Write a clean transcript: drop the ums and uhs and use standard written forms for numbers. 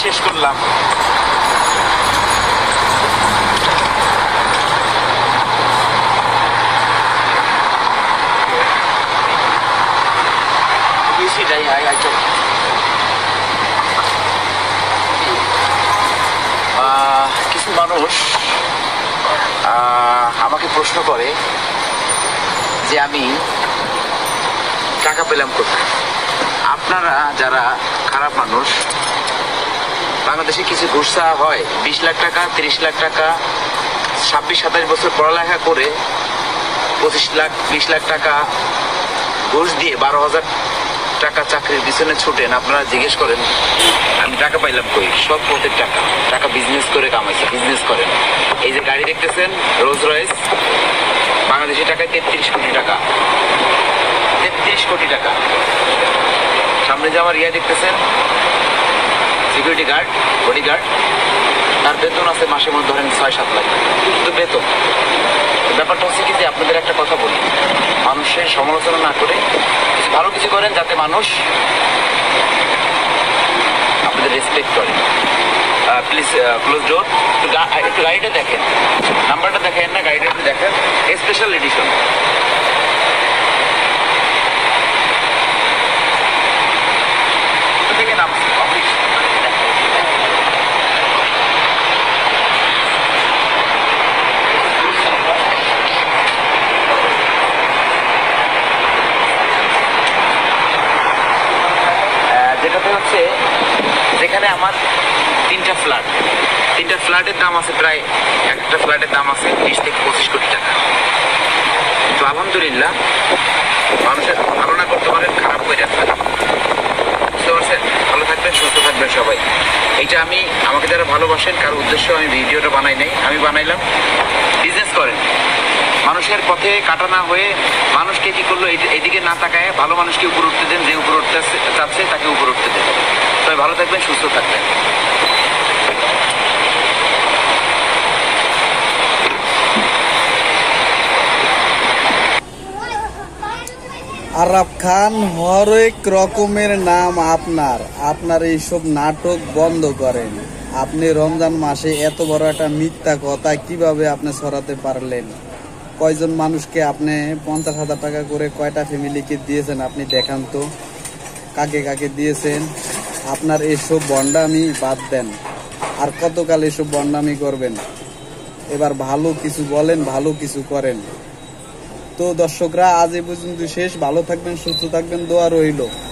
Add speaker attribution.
Speaker 1: শেষ করলাম। কিছু মানুষ আমাকে প্রশ্ন করে যে আমি টাকা পেলাম কোথায়। আপনারা যারা খারাপ মানুষ, বাংলাদেশে কিছু ঘুষ চাওয়া হয় 20 লাখ টাকা, 30 লাখ টাকা, 26-27 বছর পড়ালেখা করে 25 লাখ 20 লাখ টাকা ঘুষ দিয়ে 12,000 টাকা চাকরির পিছনে ছুটেন। আপনারা জিজ্ঞেস করেন আমি টাকা পাইলাম কই? সব পথের টাকা, টাকা বিজনেস করে কামাইছে, বিজনেস করেন। এই যে গাড়ি দেখতেছেন রোলস রয়েস, বাংলাদেশি টাকায় 33 কোটি টাকা, 33 কোটি টাকা। সামনে যে আমার দেখতেছেন সিকিউরিটি গার্ড, বডিগার্ড, তার বেতন আছে মাসে মধ্যে ধরেন 6-7 লাখ, কিন্তু বেতন। ব্যাপারটা হচ্ছে কি যে আপনাদের একটা কথা বলি, মানুষের সমালোচনা না করে ভালো কিছু করেন যাতে মানুষ আপনাদের রেসপেক্ট করে। Please close door. একটু গাড়িটা দেখেন, নাম্বারটা দেখেন না, গাড়িটা একটু দেখেন, স্পেশাল এডিশন। যেটাতে হচ্ছে যেখানে আমার 3টা ফ্ল্যাট, 3টা ফ্ল্যাটের দাম আছে প্রায়, একটা ফ্ল্যাটের দাম আছে 20 থেকে 25 কোটি টাকা। তো আলহামদুলিল্লাহ মানুষের ভালো না করতে পারেন, খারাপ করে রাখবেন। বুঝতে পারছেন? ভালো থাকবেন, সুস্থ থাকবেন সবাই। এইটা আমি, আমাকে যারা ভালোবাসেন, কারো উদ্দেশ্য আমি ভিডিওটা বানাই নাই, আমি বানাইলাম। বিজনেস করেন, মানুষের পথে কাটা না হয়ে মানুষকে কি করলো এইদিকে না তাকায় ভালো মানুষকে উপর উঠতে দেন, যে উপর উঠতে চাচ্ছে তাকে উপর উঠতে দেন। তবে ভালো থাকবেন, সুস্থ থাকবেন।
Speaker 2: আরাফ খান, হরেক রকমের নাম আপনার, আপনার এইসব নাটক বন্ধ করেন। আপনি রমজান মাসে এত বড় একটা মিথ্যা কথা কিভাবে আপনি ছড়াতে পারলেন? কয়জন মানুষকে আপনি 50,000 টাকা করে কয়টা ফ্যামিলিকে দিয়েছেন আপনি দেখান তো, কাকে কাকে দিয়েছেন? আপনার এসব বন্ডামি বাদ দেন, আর কতকাল এসব বন্ডামি করবেন? এবার ভালো কিছু বলেন, ভালো কিছু করেন। তো দর্শকরা আজ এই পর্যন্ত শেষ। ভালো থাকবেন, সুস্থ থাকবেন, দোয়া রইল।